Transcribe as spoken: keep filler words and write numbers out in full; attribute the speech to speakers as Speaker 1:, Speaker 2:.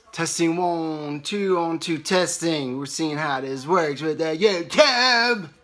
Speaker 1: Testing one, two, on two, testing. We're seeing how this works with the YouTube.